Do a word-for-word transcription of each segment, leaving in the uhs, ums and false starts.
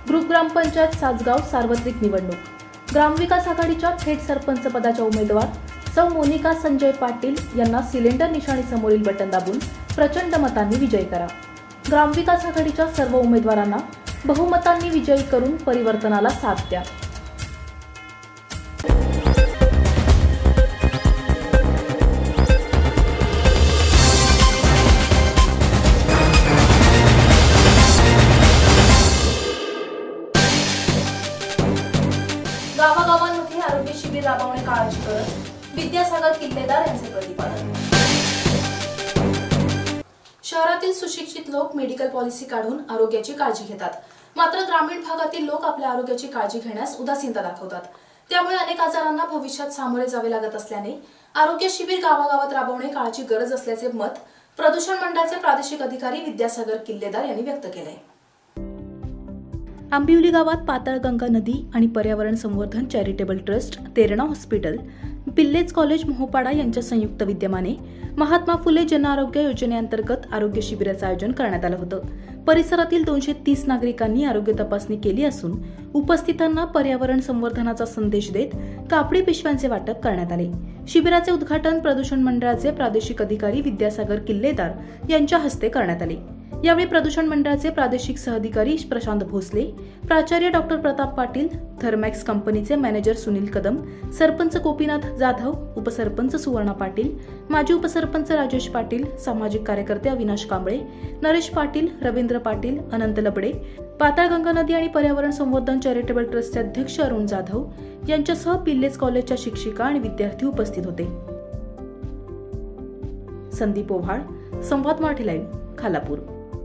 Group ग्रामपंचायत सासगाव सार्वत्रिक निवडणूक। ग्रामविकास आघाडीच्या थेट सरपंच पदाच्या उमेदवार सौ मोनिका संजय पाटील यांना सिलेंडर निशाणी समोरील बटन दाबून प्रचंड मतांनी विजयी करा। ग्रामविकास आघाडीच्या सर्व उमेदवारांना बहुमतांनी विजयी करून परिवर्तनाला साथ द्या। गावागावांमध्ये आरोग्य शिबिर राबवणे काळाची गरज, विद्यासागर किल्लेदार यांचे प्रतिपादन। शहरातील सुशिक्षित लोक मेडिकल पॉलिसी काढून आरोग्याची काळजी घेतात, मात्र ग्रामीण भागातील लोक आपल्या आरोग्याची काळजी घेण्यास उदासीनता दाखवतात। त्यामुळे अनेक आजारांना भविष्यात सामोरे जावे लागत असल्याने आरोग्य शिबिर गावागावात राबवणे काळाची गरज असल्याचे मत प्रदूषण मंडळाचे प्रादेशिक अधिकारी विद्यासागर किल्लेदार यांनी व्यक्त केले। आंबिवली गावात पाताळगंगा नदी आणि पर्यावरण संवर्धन charitable trust, Terna hospital, Pillai's college Mohopada यांच्या संयुक्त विद्यमाने महात्मा फुले जन आरोग्य योजनेअंतर्गत आरोग्य शिबिराचे आयोजन करण्यात आलं होतं। परिसरातील दोनशे तीस नागरिकांनी आरोग्य तपासणी केली असून उपस्थितांना पर्यावरण संवर्धनाचा संदेश देत कापडी पिशव्यांचे वाटप करण्यात आले। शिबिराचे उद्घाटन प्रदूषण मंडळाचे प्रादेशिक अधिकारी विद्यासागर किल्लेदार यांच्या हस्ते करण्यात आले। यावेळी प्रदूषण मंडळाचे प्रादेशिक सहअधिकारी प्रशांत भोसले, प्राचार्य डॉक्टर प्रताप पाटील, थर्मॅक्स कंपनीचे मॅनेजर सुनील कदम, सरपंच गोपीनाथ जाधव, उपसरपंच सुवर्णा पाटील, माजी उपसरपंच राजेश पाटील, सामाजिक कार्यकर्ते अविनाश कांबळे, नरेश पाटील, रवींद्र पाटील, अनंत लबडे, पाताळगंगा नदी आणि पर्यावरण संवर्धन चॅरिटेबल ट्रस्टचे अध्यक्ष अरुण जाधव यांच्यासह पिल्लेज कॉलेजच्या शिक्षिका आणि विद्यार्थी उपस्थित होते। संदीप ओव्हाळ, संवाद मराठी लाईव्ह, खालापूर।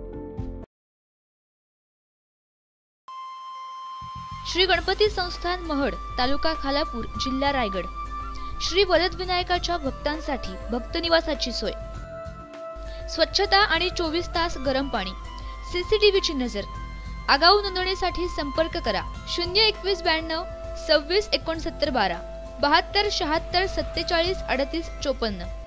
श्री गणपती संस्थान महड, तालुका खालापूर, जिल्हा रायगड। श्री वरद विनायकाच्या भक्तांसाठी भक्त निवासाची सोय, स्वच्छता आणि चोवीस तास गरम पाणी, सीसीटीव्हीची नजर। आगाऊ नोंदणीसाठी संपर्क करा शून्य एकवीस ब्याण्णव सव्वीस एकोणसत्तर बारा बहात्तर शहात्तर सत्तेचाळीस अडतीस चोपन्न।